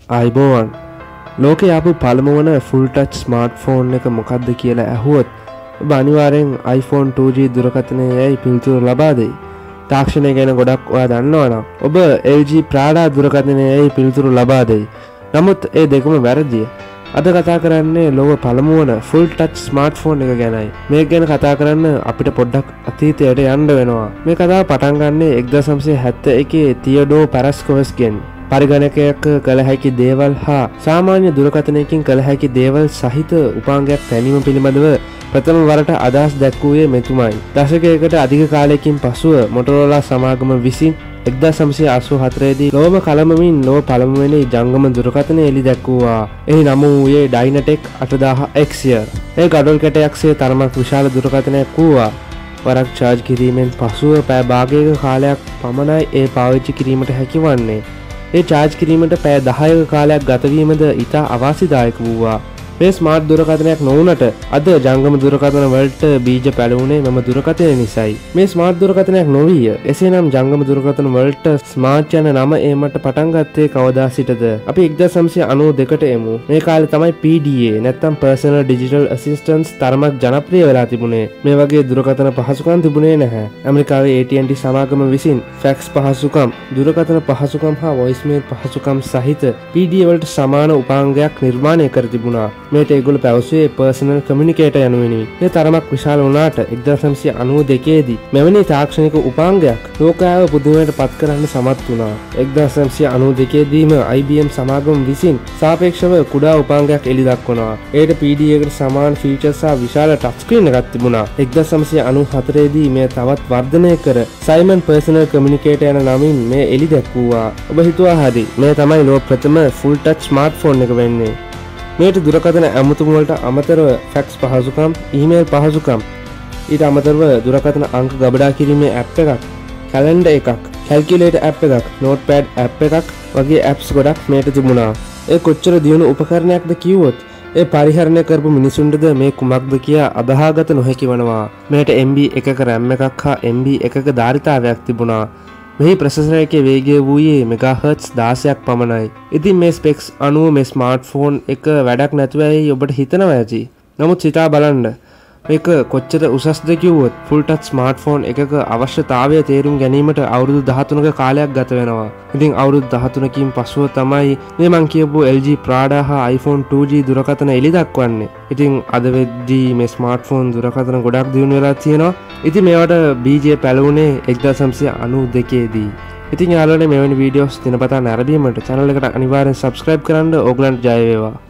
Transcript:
ආයිබෝවන් ලෝකේ ආපු පළමු වන ෆුල් ටච් ස්මාර්ට්ෆෝන් එක මොකක්ද කියලා ඇහුවොත් ඔබ අනිවාර්යෙන් iPhone 2G දුරකථනයයි පිළිතුරු ලබා දෙයි. තාක්ෂණය ගැන ගොඩක් ඔයා දන්නවනම් ඔබ LG Prada දුරකථනයයි පිළිතුරු ලබා දෙයි. නමුත් ඒ දෙකම වැරදිය. අද කතා කරන්නේ ලෝක පළමු වන ෆුල් ටච් ස්මාර්ට්ෆෝන් එක ගැනයි. මේක ගැන කතා කරන්න අපිට පොඩ්ඩක් අතීතයට යන්න වෙනවා. මේ කතාව පටන් ගන්නේ 1971 තියඩෝ පැරස්කොවස්ගෙන්. පරිගණකයක කළ හැකි දේවල් හා සාමාන්‍ය දුරකථනයකින් කළ හැකි දේවල් සහිත උපාංගයක් පැනීම පිළිබඳව ප්‍රථම වරට අදහස් දැක්වූයේ මෙතුමයි. දශකයකට අධික කාලයකින් පසුව මොටරෝලා සමාගම විසින් 1984 දී ලෝම කලමමින් ලෝක පළමුවෙනි ජංගම දුරකථනය එළි දැක්වුවා. එහි නම වූයේ Dynatec 8000X. ඒ ගඩොල් කැටයක්සේ තරමක් විශාල දුරකථනයක් වූවා. වරක් චාර්ජ් කිරීමෙන් පසුව පැය භාගයක කාලයක් පමණයි ඒ පාවිච්චි කිරීමට හැකිවන්නේ. ඒ චාර්ජ් කිරීමට පැය 10ක කාලයක් ගතවීමද ඉතා අවාසිදායක වූවා. මේ ස්මාර්ට් දුරකථනයක් නොවුනට අද ජංගම දුරකථන වලට බීජ පැලවුණේ මෙම දුරකථනය නිසයි. මේ ස්මාර්ට් දුරකථනයක් නොවිය. එසේනම් ජංගම දුරකථන වලට ස්මාර්ට් යන නම ඒමට පටන් ගත්තේ කවදා සිටද? අපි 1992ට එමු. මේ කාලේ තමයි PDA නැත්නම් Personal Digital Assistance තරමක් ජනප්‍රිය වෙලා තිබුණේ. මේ වගේ දුරකථන පහසුකම් තිබුණේ නැහැ. ඇමරිකාවේ AT&T සමාගම විසින් ෆැක්ස් පහසුකම්, දුරකථන පහසුකම් හා වොයිස්මේල් පහසුකම් සහිත PDA වලට සමාන උපාංගයක් නිර්මාණය කර තිබුණා. මේට ඒගොල්ලෝ පැවසුවේ පර්සනල් කමියුනිකේටර් යනුවෙනි. මේ තරමක් විශාල වුණාට 1992 දී මෙවැනි තාක්ෂණික උපාංගයක් ලෝකයාව පුදුමයට පත් කරන්න සමත් වුණා. 1992 දීම IBM සමාගම විසින් සාපේක්ෂව කුඩා උපාංගයක් එළි දක්වනවා. ඒට PDA එකට සමාන ෆීචර්ස් සහ විශාල ටච් ස්ක්‍රීන් එකක් තිබුණා. 1994 දී මේ තවත් වර්ධනය කර Simon Personal Communicator යන නමින් මේ එළි දැක්වුවා. ඔබ හිතුවා හරි මේ තමයි ලෝක ප්‍රථම ෆුල් ටච් ස්මාර්ට්ෆෝන් එක වෙන්නේ. මේට දුරකථන ඇමතුම් වලට අමතරව ෆැක්ස් පහසුකම්, ඊමේල් පහසුකම්, ඊට අමතරව දුරකථන අංක ගබඩා කිරීමේ ඇප් එකක්, කැලෙන්ඩර් එකක්, කැල්කියුලේටර් ඇප් එකක්, නෝට්පෑඩ් ඇප් එකක් වගේ ඇප්ස් ගොඩක් මේට තිබුණා. ඒ කොච්චර දියුණු උපකරණයක්ද කිව්වොත් ඒ පරිහරණය කරපු මිනිසුන්ටද මේ කුමක්ද කියා අදහාගත නොහැකි වනවා. මේට MB 1ක RAM එකක් හා MB 1ක ධාරිතාවයක් තිබුණා. මෙහි ප්‍රොසෙසර් එකේ වේගය වූයේ මෙගාහර්ට්ස් 16ක් පමණයි. ඉතින් මේ ස්පෙක්ස් අනුව මේ ස්මාර්ට්ෆෝන් එක වැඩක් නැතුව ඇයි ඔබට හිතනවා ඇති. නමුත් සිතා බලන්න මේක කොච්චර උසස්ද කිව්වොත් ෆුල් ටච් ස්මාර්ට්ෆෝන් එකක අවශ්‍යතාවය තේරුම් ගැනීමට අවුරුදු 13ක කාලයක් ගත වෙනවා. ඉතින් අවුරුදු 13කින් පසුව තමයි මේ මං කියපු LG Prada හා iPhone 2G දුරකථන එළි දක්වන්නේ. ඉතින් අද වෙද්දී මේ ස්මාර්ට්ෆෝන් දුරකථන ගොඩක් දියුණු වෙලා තියෙනවා. ඉතින් මේවට බීජය පැලවුණේ 1992 දී. ඉතින් යාළුවනේ මෙවැනි වීඩියෝස් දිනපතා නැරඹීමට channel එකට අනිවාර්යෙන් subscribe කරන්න. ඕගලන්ට ජය වේවා.